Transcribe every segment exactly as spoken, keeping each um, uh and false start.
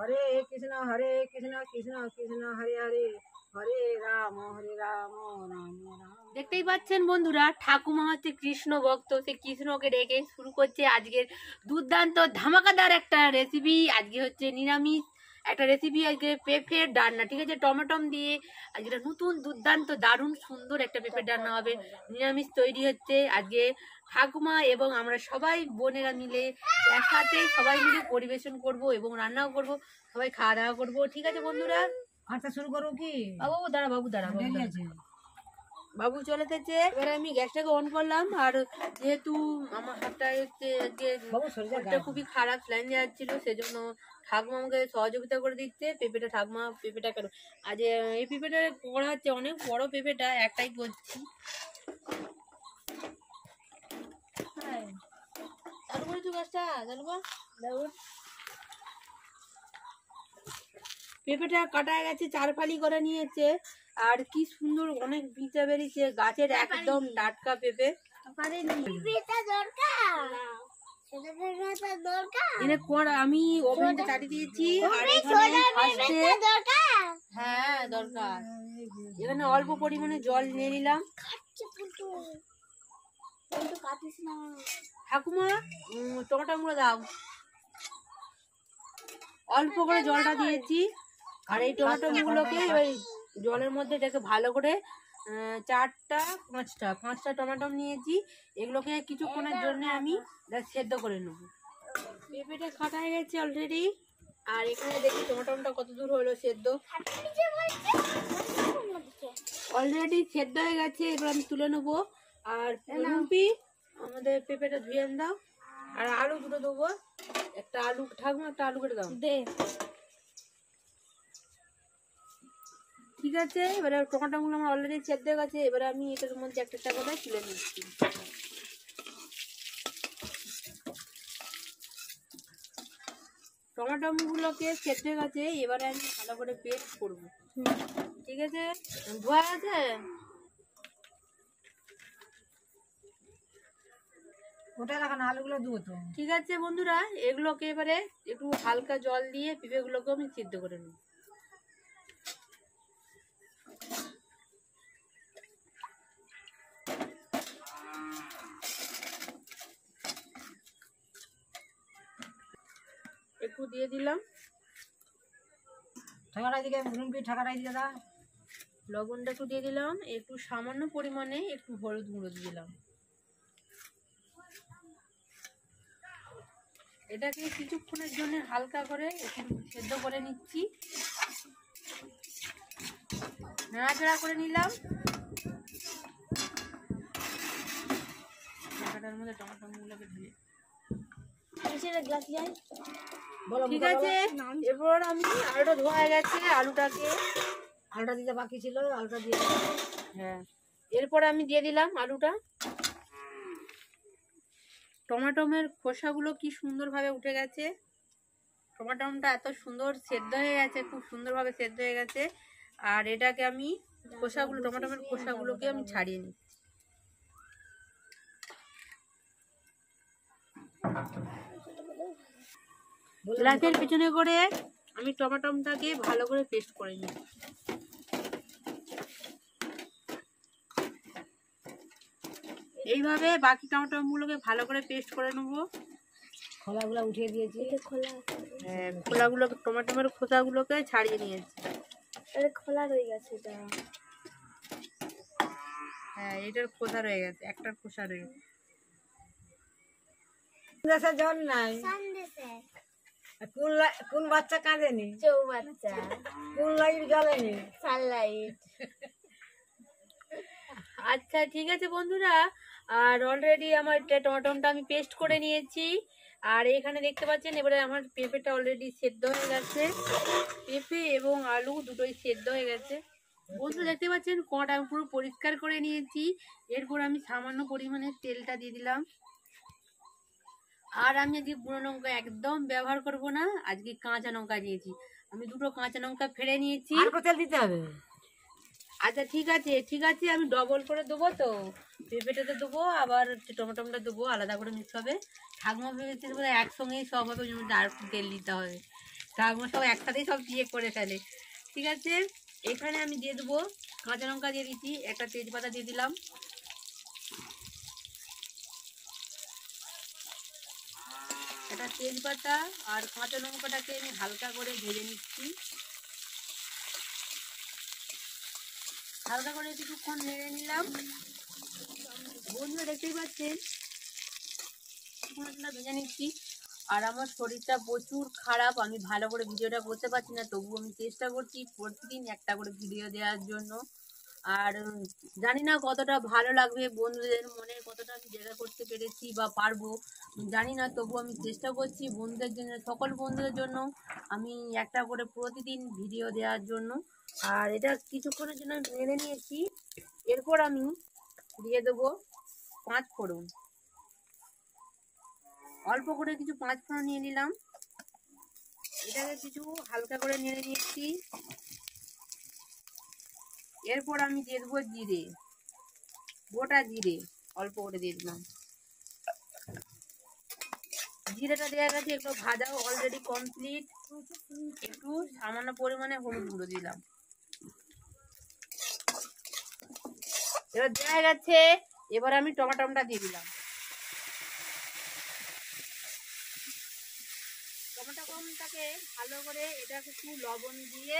হরে কৃষ্ণ হরে কৃষ্ণ কৃষ্ণ কৃষ্ণ হরে হরে হরে রাম হরে রাম রাম রাম। দেখতেই পাচ্ছেন বন্ধুরা, ঠাকুমা হচ্ছে কৃষ্ণ ভক্ত, সে কৃষ্ণকে ডেকে শুরু করছে আজকের দুর্দান্ত ধামাকাদার একটা রেসিপি। আজকে হচ্ছে নিরামিষ একটা রেসিপি, আজকে পেঁপের ডান্না, ঠিক আছে, টমেটম দিয়ে আজকে নতুন দুর্দান্ত দারুণ সুন্দর একটা পেঁপের ডান্না হবে, নিরামিষ তৈরি হচ্ছে আজকে। ঠাকুমা এবং আমরা সবাই বোনেরা মিলে একসাথে সবাই মিলে পরিবেশন করব এবং রান্নাও করব, সবাই খাওয়া দাওয়া করবো, ঠিক আছে বন্ধুরা। আচ্ছা শুরু করো কি? বাবু দাঁড়া, বাবু দাঁড়া, বাবু দেরি দাঁড়া। আছে। বাবু চলে এসেছে, এবারে আমি গ্যাসটাকে অন করলাম। আর যেহেতু আমার হাতটা হচ্ছে বাবু সরে যা, হাতটা খুবই খারাপ লাইন যাচ্ছিল, সেজন্য ঠাকুমা আমাকে সহযোগিতা করে দিচ্ছে। পেঁপেটা ঠাকুমা পেঁপেটা কেন আজ এই পেঁপেটা করা হচ্ছে, অনেক বড় পেঁপেটা একটাই করছি। হ্যাঁ চালু করেছো গ্যাসটা, চালু কর। পেঁপেটা কাটা গেছে, চার ফালি করে নিয়েছে, আর কি সুন্দর অনেক বিচা বেরিয়েছে, গাছের একদম টাটকা পেঁপে। আমি ওভেনটা চালিয়ে দিয়েছি, আর এখানে হ্যাঁ দরকার, এখানে অল্প পরিমাণে জল নিয়ে নিলাম। ঠাকুমা টমেটো গুলো দাও, অল্প করে জলটা দিয়েছি। আর এই টমেটো গুলোকে ওই জলের মধ্যে এটাকে ভালো করে চারটা পাঁচটা পাঁচটা টমেটো নিয়েছি, এগুলোকে কিছুক্ষণের জন্য আমি সেদ্ধ করে নেব। পেঁপেটা কাটা হয়ে গেছে অলরেডি, আর এখানে দেখি টমেটোটা কত দূর হলো সেদ্ধ, অলরেডি সেদ্ধ হয়ে গেছে। এবার আমি তুলে নেবো। আর রুপি আমাদের পেঁপেটা ধুয়ে দাও, আর আলু দুটো দেবো, একটা আলু ঠাকুমা একটা আলু কেটে দাও দে, ঠিক আছে। এবারে টমেটোগুলো আমার অলরেডি সেদ্ধ হয়ে গেছে, এবারে আমি এটার মধ্যে একটা একটা করে তুলে নিচ্ছি। টমেটোগুলোকে সেদ্ধ হয়ে গেছে, এবারে আমি ভালো করে পেস্ট করবো, ঠিক আছে। ধোয়া আছে, ওটা রাখানো আলুগুলো দেবো তো, ঠিক আছে বন্ধুরা। এগুলোকে এবারে একটু হালকা জল দিয়ে পেঁপেগুলোকে আমি সিদ্ধ করে নেব। একটু দিয়ে দিলাম ঠাকাটাই দিকে রুমকি, ঠাকাটাই দিকে দা, লবণটা একটু দিয়ে দিলাম, একটু সামান্য পরিমাণে একটু হলুদ গুঁড়ো দিয়ে দিলাম। এটাকে কিছুক্ষণের জন্য হালকা করে একটু সেদ্ধ করে নিচ্ছি, নাড়াচাড়া করে নিলাম। ঢাকাটার মধ্যে টমেটোগুলোকে দিয়ে ঠিক আছে। এরপর আমি আলুটা ধোয়া হয়ে গেছে, আলুটাকে আলুটা দিতে বাকি ছিল, আলুটা দিয়ে হ্যাঁ এরপর আমি দিয়ে দিলাম আলুটা। টমেটোমের খোসাগুলো কি সুন্দরভাবে উঠে গেছে, টমেটোটা এত সুন্দর সেদ্ধ হয়ে গেছে, খুব সুন্দরভাবে সেদ্ধ হয়ে গেছে। আর এটাকে আমি খোসাগুলো টমেটোমের খোসাগুলোকে আমি ছাড়িয়ে নিই। গ্লাসের পিছনে করে আমি টমেটোটাকে ভালো করে পেস্ট করে নিই। এইভাবে বাকি টমেটোগুলোকে ভালো করে পেস্ট করে নেবো। খোলাগুলো উঠিয়ে দিয়েছি, হ্যাঁ খোলাগুলো টমেটোমের খোসাগুলোকে ছাড়িয়ে নিয়েছি। খোলা রয়ে গেছে এটা, হ্যাঁ এটার খোসা রয়ে গেছে, একটার খোসা রয়ে গেছে। জল নাই, কোন কোন বাচ্চা কাঁদেনি, চৌ বাচ্চা, কোন লাইট জ্বলেনি, সানলাইট। আচ্ছা ঠিক আছে বন্ধুরা, আর অলরেডি আমার টমেটোটা আমি পেস্ট করে নিয়েছি। আর এখানে দেখতে পাচ্ছেন এবারে আমার পেঁপেটা অলরেডি সেদ্ধ হয়ে গেছে, পেঁপে এবং আলু দুটোই সেদ্ধ হয়ে গেছে। বন্ধু দেখতে পাচ্ছেন কড়াটা আমি পুরো পরিষ্কার করে নিয়েছি। এরপর আমি সামান্য পরিমাণে তেলটা দিয়ে দিলাম। আর আমি আজকে গুঁড়ো লঙ্কা একদম ব্যবহার করব না, আজকে কাঁচা লঙ্কা দিয়েছি। আমি দুটো কাঁচা লঙ্কা ফেলে নিয়েছি। আর তেল দিতে হবে? আচ্ছা ঠিক আছে ঠিক আছে, আমি ডবল করে দেবো তো, পেঁপেটাতে দেবো আবার টমেটোটা দেবো, আলাদা করে মিক্স হবে। ঠাকুমা ভেবেছে একসঙ্গেই সব হবে, আর তেল দিতে হবে। ঠাকুমা সব একসাথেই সব দিয়ে করে ফেলে। ঠিক আছে, এখানে আমি দিয়ে দেবো কাঁচা লঙ্কা দিয়ে দিচ্ছি, একটা তেজপাতা দিয়ে দিলাম, একটা তেজপাতা আর কাঁচা লঙ্কাটাকে আমি হালকা করে ভেজে নিচ্ছি। হালকা করে কিছুক্ষণ নেড়ে নিলাম। বন্ধুরা দেখতেই পাচ্ছেন ভেজে নিচ্ছি। আর আমার শরীরটা প্রচুর খারাপ, আমি ভালো করে ভিডিওটা করতে পারছি না, তবুও আমি চেষ্টা করছি প্রতিদিন একটা করে ভিডিও দেওয়ার জন্য। আর জানি না কতটা ভালো লাগবে, বন্ধুদের মনে কতটা আমি জায়গা করতে পেরেছি বা পারবো জানি না, তবু আমি চেষ্টা করছি বন্ধুদের জন্য, সকল বন্ধুদের জন্য আমি একটা করে প্রতিদিন ভিডিও দেওয়ার জন্য। আর এটা কিছুক্ষণের জন্য নেড়ে নিয়েছি। এরপর আমি দিয়ে দেবো পাঁচ ফোড়ন, অল্প করে কিছু পাঁচ ফোড়ন নিয়ে নিলাম। এটাকে কিছু হালকা করে নেড়ে নিয়েছি। এরপর আমি দিয়ে দেবো জিরে, গোটা জিরে অল্প করে দিয়ে দিলাম। জিরেটা দেওয়া গেছে, একটু ভাজাও অলরেডি কমপ্লিট। একটু সামান্য পরিমাণে হলুদ গুঁড়ো দিলাম। এবার দেওয়া গেছে, এবার আমি টমাটোটা দিয়ে দিলাম। টমেটো কমটাকে ভালো করে এটাকে একটু লবণ দিয়ে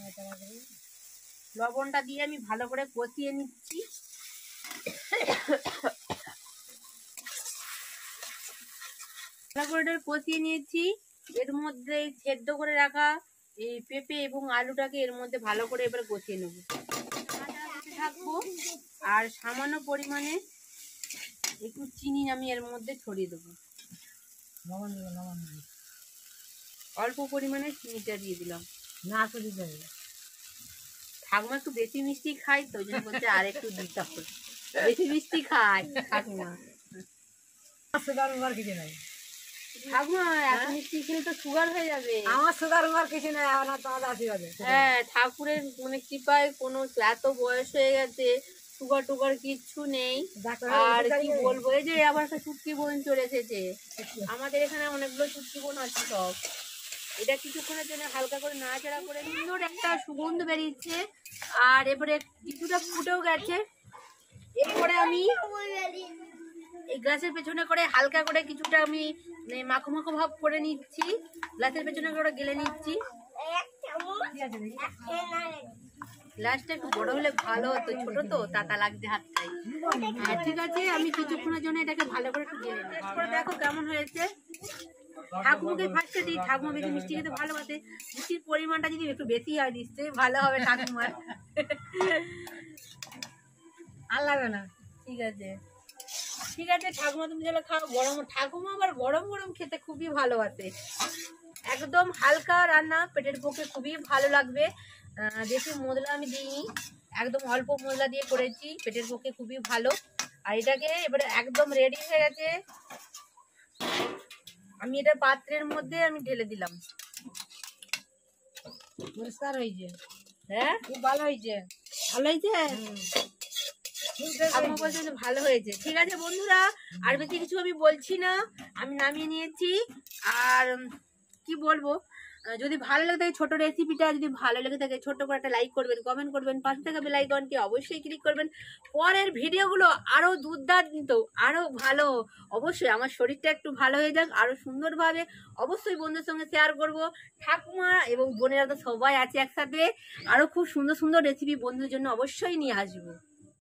লবণটা দিয়ে আমি ভালো করে কষিয়ে নিচ্ছি। ভালো করে কষিয়ে নিয়েছি। এর মধ্যে সেদ্ধ করে রাখা এই পেঁপে এবং আলুটাকে এর মধ্যে ভালো করে এবার কষিয়ে নেব থাকবো। আর সামান্য পরিমাণে একটু চিনি আমি এর মধ্যে ছড়িয়ে দেবো, অল্প পরিমাণে চিনিটা দিয়ে দিলাম। না তো দিতে হবে, ঠাকুমা একটু বেশি মিষ্টি খাই তো, ওই জন্য বলছে আর একটু দিতে হবে, বেশি মিষ্টি খাই ঠাকুমা। সুগার উগার কিছু নাই ঠাকুমা, এত মিষ্টি খেলে তো সুগার হয়ে যাবে। আমার সুগার উগার কিছু নাই, আমার তোমার আশীর্বাদে। হ্যাঁ, ঠাকুরের মানে কৃপায় কোনো এত বয়স হয়ে গেছে, সুগার টুগার কিচ্ছু নেই। আর কি বলবো, এই যে আবার একটা চুটকি বোন চলে এসেছে, আমাদের এখানে অনেকগুলো চুটকি বোন আছে সব। এটা কিছুক্ষণের জন্য হালকা করে নাড়াচাড়া করে সুন্দর একটা সুগন্ধ বেরিয়েছে। আর এবারে কিছুটা ফুটেও গেছে। এরপরে আমি এই গ্লাসের পেছনে করে হালকা করে কিছুটা আমি মাখো মাখো ভাব করে নিচ্ছি, গ্লাসের পেছনে করে গেলে নিচ্ছি। গ্লাসটা একটু বড় হলে ভালো হতো, ছোট তো তাতা লাগছে হাতটাই। হ্যাঁ ঠিক আছে, আমি কিছুক্ষণের জন্য এটাকে ভালো করে একটু গেলে নিই। এরপরে দেখো কেমন হয়েছে। ঠাকুমাকে ফার্স্টে দিই, ঠাকুমা বেশি মিষ্টি খেতে ভালোবাসে, মিষ্টির পরিমাণটা যদি একটু বেশি হয় নিশ্চয়ই ভালো হবে ঠাকুমার। আর লাগবে না, ঠিক আছে ঠিক আছে ঠাকুমা তুমি চলো খাও। গরম, ঠাকুমা আবার গরম গরম খেতে খুবই ভালোবাসে। একদম হালকা রান্না, পেটের পক্ষে খুবই ভালো লাগবে। বেশি মশলা আমি দিইনি, একদম অল্প মশলা দিয়ে করেছি, পেটের পক্ষে খুবই ভালো। আর এটাকে এবারে একদম রেডি হয়ে গেছে। আমি এটা পাত্রের মধ্যে আমি ঢেলে দিলাম। পরিষ্কার হয়েছে, হ্যাঁ খুব ভালো হয়েছে। ভালো হয়েছে, ঠাকুমা বলছে ভালো হয়েছে। ঠিক আছে বন্ধুরা, আর বেশি কিছু আমি বলছি না, আমি নামিয়ে নিয়েছি। আর কি বলবো, যদি ভালো লাগে থাকে ছোট রেসিপিটা, যদি ভালো লেগে থাকে ছোট্ট করে একটা লাইক করবেন, কমেন্ট করবেন, পাশে থাকা বেল আইকনটি অবশ্যই ক্লিক করবেন। পরের ভিডিওগুলো আরো দুর্দান্ত, আরো ভালো, অবশ্যই আমার শরীরটা একটু ভালো হয়ে যাক, আরো সুন্দরভাবে অবশ্যই বন্ধুদের সঙ্গে শেয়ার করব। ঠাকুমা এবং বোনেরা তো সবাই আছে একসাথে, আরো খুব সুন্দর সুন্দর রেসিপি বন্ধুদের জন্য অবশ্যই নিয়ে আসবো।